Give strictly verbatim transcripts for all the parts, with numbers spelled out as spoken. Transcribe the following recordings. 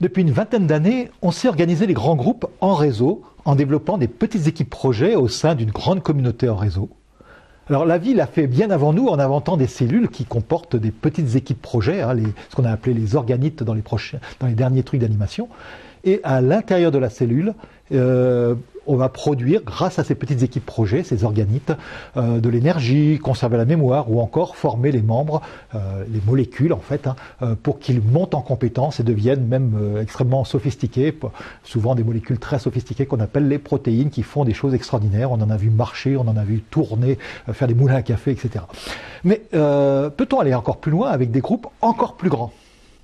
Depuis une vingtaine d'années, on sait organiser les grands groupes en réseau en développant des petites équipes projets au sein d'une grande communauté en réseau. Alors la vie l'a fait bien avant nous en inventant des cellules qui comportent des petites équipes projets, hein, les, ce qu'on a appelé les organites dans les, prochains, dans les derniers trucs d'animation. Et à l'intérieur de la cellule, euh, on va produire, grâce à ces petites équipes projets, ces organites, euh, de l'énergie, conserver la mémoire ou encore former les membres, euh, les molécules en fait, hein, euh, pour qu'ils montent en compétences et deviennent même euh, extrêmement sophistiqués, souvent des molécules très sophistiquées qu'on appelle les protéines qui font des choses extraordinaires. On en a vu marcher, on en a vu tourner, euh, faire des moulins à café, et cetera. Mais euh, peut-on aller encore plus loin avec des groupes encore plus grands ?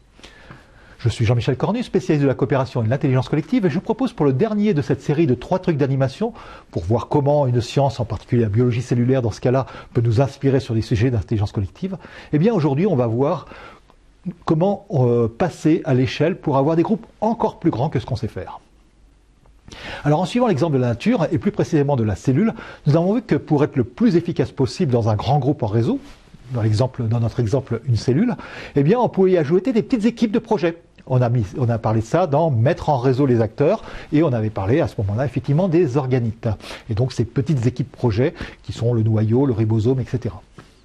Je suis Jean-Michel Cornu, spécialiste de la coopération et de l'intelligence collective, et je vous propose pour le dernier de cette série de trois trucs d'animation, pour voir comment une science, en particulier la biologie cellulaire dans ce cas-là, peut nous inspirer sur des sujets d'intelligence collective. Eh bien aujourd'hui on va voir comment euh, passer à l'échelle pour avoir des groupes encore plus grands que ce qu'on sait faire. Alors en suivant l'exemple de la nature, et plus précisément de la cellule, nous avons vu que pour être le plus efficace possible dans un grand groupe en réseau, dans, l'exemple, dans notre exemple une cellule, eh bien on pouvait y ajouter des petites équipes de projets. On a, mis, on a parlé de ça dans mettre en réseau les acteurs, et on avait parlé à ce moment-là effectivement des organites. Et donc ces petites équipes projets qui sont le noyau, le ribosome, et cetera.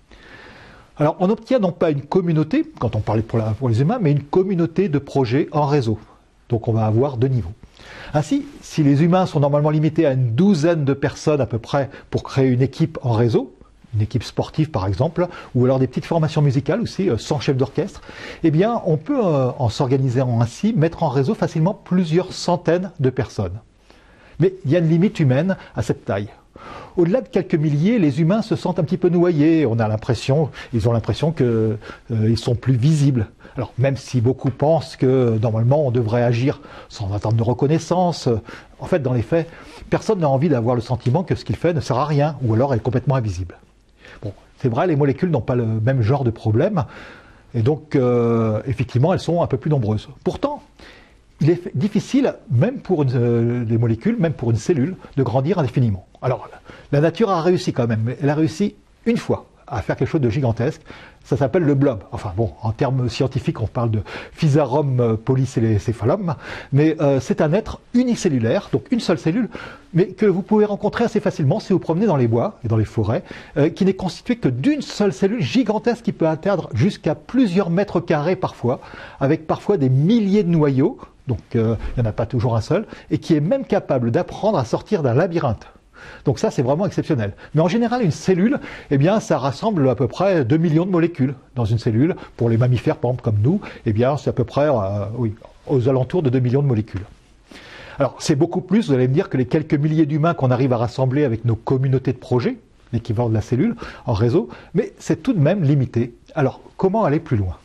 Alors on obtient non pas une communauté, quand on parlait pour, la, pour les humains, mais une communauté de projets en réseau. Donc on va avoir deux niveaux. Ainsi, si les humains sont normalement limités à une douzaine de personnes à peu près pour créer une équipe en réseau, une équipe sportive par exemple, ou alors des petites formations musicales aussi, sans chef d'orchestre, eh bien on peut, euh, en s'organisant ainsi, mettre en réseau facilement plusieurs centaines de personnes. Mais il y a une limite humaine à cette taille. Au-delà de quelques milliers, les humains se sentent un petit peu noyés. On a l'impression, ils ont l'impression qu'ils euh, sont plus visibles. Alors même si beaucoup pensent que normalement on devrait agir sans attendre de reconnaissance, en fait dans les faits, personne n'a envie d'avoir le sentiment que ce qu'il fait ne sert à rien, ou alors est complètement invisible. Bon, c'est vrai, les molécules n'ont pas le même genre de problème, et donc euh, effectivement elles sont un peu plus nombreuses. Pourtant, il est difficile, même pour une, euh, les molécules, même pour une cellule, de grandir indéfiniment. Alors, la nature a réussi quand même, mais elle a réussi une fois à faire quelque chose de gigantesque. Ça s'appelle le blob. Enfin bon, en termes scientifiques, on parle de Physarum polycéphalum, mais euh, c'est un être unicellulaire, donc une seule cellule, mais que vous pouvez rencontrer assez facilement si vous promenez dans les bois et dans les forêts, euh, qui n'est constitué que d'une seule cellule gigantesque qui peut atteindre jusqu'à plusieurs mètres carrés parfois, avec parfois des milliers de noyaux, donc euh, il n'y en a pas toujours un seul, et qui est même capable d'apprendre à sortir d'un labyrinthe. Donc ça, c'est vraiment exceptionnel. Mais en général, une cellule, eh bien, ça rassemble à peu près deux millions de molécules dans une cellule. Pour les mammifères, par exemple, comme nous, eh bien, c'est à peu près, euh, oui, aux alentours de deux millions de molécules. Alors, c'est beaucoup plus, vous allez me dire, que les quelques milliers d'humains qu'on arrive à rassembler avec nos communautés de projets, l'équivalent de la cellule, en réseau, mais c'est tout de même limité. Alors, comment aller plus loin ?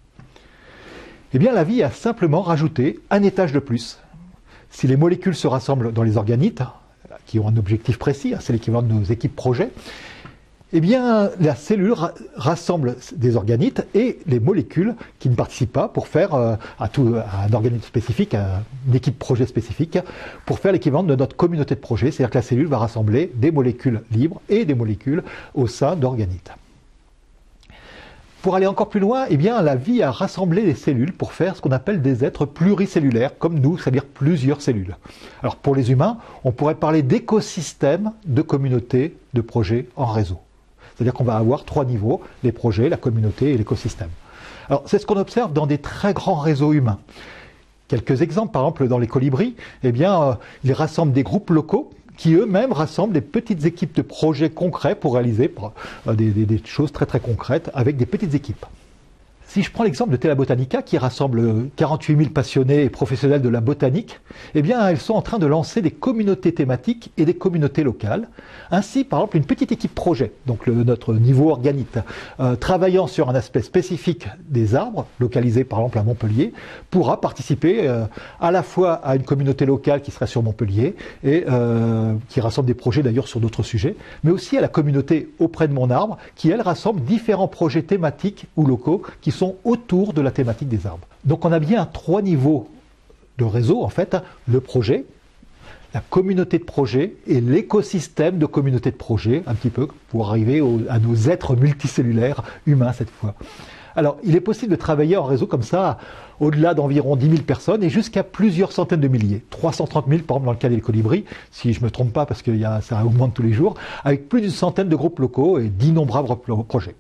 Eh bien, la vie a simplement rajouté un étage de plus. Si les molécules se rassemblent dans les organites, qui ont un objectif précis, c'est l'équivalent de nos équipes projets, eh bien la cellule ra rassemble des organites et les molécules qui ne participent pas pour faire euh, à, tout, à un organite spécifique, à une équipe projet spécifique, pour faire l'équivalent de notre communauté de projet, c'est-à-dire que la cellule va rassembler des molécules libres et des molécules au sein d'organites. Pour aller encore plus loin, eh bien, la vie a rassemblé les cellules pour faire ce qu'on appelle des êtres pluricellulaires, comme nous, c'est-à-dire plusieurs cellules. Alors pour les humains, on pourrait parler d'écosystèmes de communautés de projets en réseau. C'est-à-dire qu'on va avoir trois niveaux, les projets, la communauté et l'écosystème. Alors c'est ce qu'on observe dans des très grands réseaux humains. Quelques exemples, par exemple dans les colibris, eh bien, euh, ils rassemblent des groupes locaux qui eux-mêmes rassemblent des petites équipes de projets concrets pour réaliser des, des, des choses très très concrètes avec des petites équipes. Si je prends l'exemple de Tela Botanica, qui rassemble quarante-huit mille passionnés et professionnels de la botanique, eh bien, elles sont en train de lancer des communautés thématiques et des communautés locales. Ainsi, par exemple, une petite équipe projet, donc le, notre niveau organite, euh, travaillant sur un aspect spécifique des arbres, localisé par exemple à Montpellier, pourra participer euh, à la fois à une communauté locale qui sera sur Montpellier, et euh, qui rassemble des projets d'ailleurs sur d'autres sujets, mais aussi à la communauté auprès de mon arbre, qui elle rassemble différents projets thématiques ou locaux qui sont autour de la thématique des arbres. Donc on a bien trois niveaux de réseau en fait, le projet, la communauté de projet et l'écosystème de communauté de projet, un petit peu pour arriver au, à nos êtres multicellulaires humains cette fois. Alors, il est possible de travailler en réseau comme ça, au-delà d'environ dix mille personnes et jusqu'à plusieurs centaines de milliers. trois cent trente mille, par exemple, dans le cas des colibris, si je ne me trompe pas, parce que y a, ça augmente tous les jours, avec plus d'une centaine de groupes locaux et d'innombrables projets.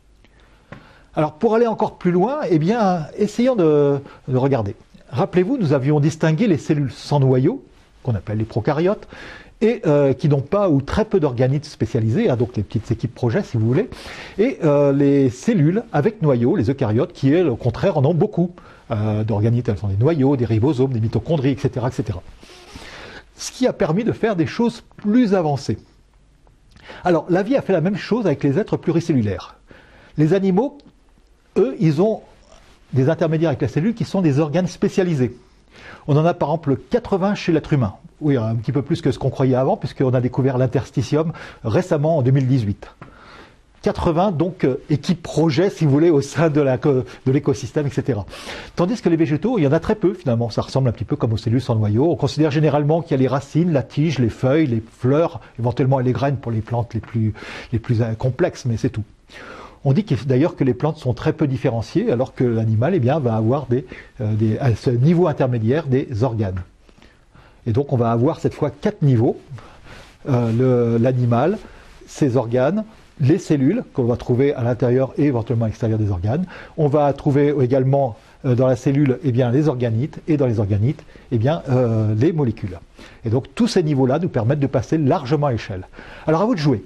Alors, pour aller encore plus loin, eh bien, essayons de, de regarder. Rappelez-vous, nous avions distingué les cellules sans noyau, qu'on appelle les prokaryotes, et euh, qui n'ont pas ou très peu d'organites spécialisés, hein, donc les petites équipes projets si vous voulez, et euh, les cellules avec noyau, les eucaryotes, qui elles, au contraire en ont beaucoup euh, d'organites, elles sont des noyaux, des ribosomes, des mitochondries, et cetera, et cetera. Ce qui a permis de faire des choses plus avancées. Alors la vie a fait la même chose avec les êtres pluricellulaires. Les animaux, eux, ils ont des intermédiaires avec la cellule qui sont des organes spécialisés. On en a par exemple quatre-vingts chez l'être humain. Oui, un petit peu plus que ce qu'on croyait avant, puisqu'on a découvert l'interstitium récemment en deux mille dix-huit. quatre-vingts donc euh, équipes projets, si vous voulez, au sein de l'écosystème, et cetera. Tandis que les végétaux, il y en a très peu finalement. Ça ressemble un petit peu comme aux cellules sans noyau. On considère généralement qu'il y a les racines, la tige, les feuilles, les fleurs, éventuellement les graines pour les plantes les plus, les plus euh, complexes, mais c'est tout. On dit d'ailleurs que les plantes sont très peu différenciées, alors que l'animal eh bien, va avoir des, euh, des, à ce niveau intermédiaire des organes. Et donc on va avoir cette fois quatre niveaux. Euh, l'animal, ses organes, les cellules qu'on va trouver à l'intérieur et éventuellement à l'extérieur des organes. On va trouver également euh, dans la cellule eh bien, les organites et dans les organites eh bien, euh, les molécules. Et donc tous ces niveaux-là nous permettent de passer largement à l'échelle. Alors à vous de jouer.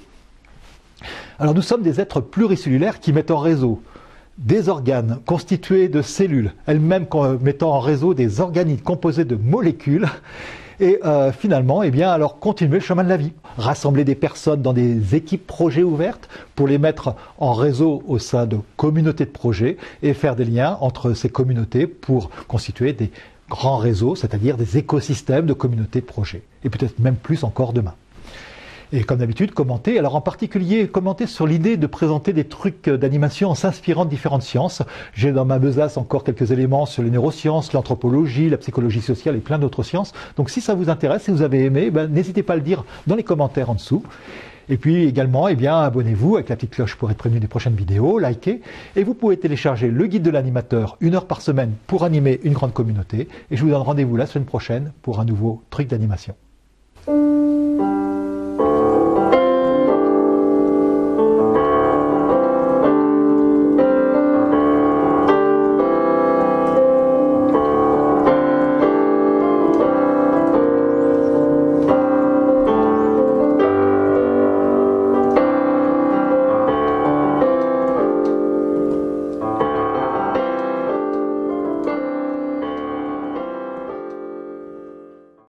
Alors nous sommes des êtres pluricellulaires qui mettent en réseau des organes constitués de cellules, elles-mêmes mettant en réseau des organites composés de molécules, et euh, finalement, eh bien, alors continuer le chemin de la vie. Rassembler des personnes dans des équipes projets ouvertes pour les mettre en réseau au sein de communautés de projets et faire des liens entre ces communautés pour constituer des grands réseaux, c'est-à-dire des écosystèmes de communautés de projets, et peut-être même plus encore demain. Et comme d'habitude, commentez. Alors en particulier, commentez sur l'idée de présenter des trucs d'animation en s'inspirant de différentes sciences. J'ai dans ma besace encore quelques éléments sur les neurosciences, l'anthropologie, la psychologie sociale et plein d'autres sciences. Donc si ça vous intéresse, si vous avez aimé, ben, n'hésitez pas à le dire dans les commentaires en dessous. Et puis également, eh bien, abonnez-vous avec la petite cloche pour être prévenu des prochaines vidéos, likez. Et vous pouvez télécharger le guide de l'animateur, une heure par semaine pour animer une grande communauté. Et je vous donne rendez-vous la semaine prochaine pour un nouveau truc d'animation.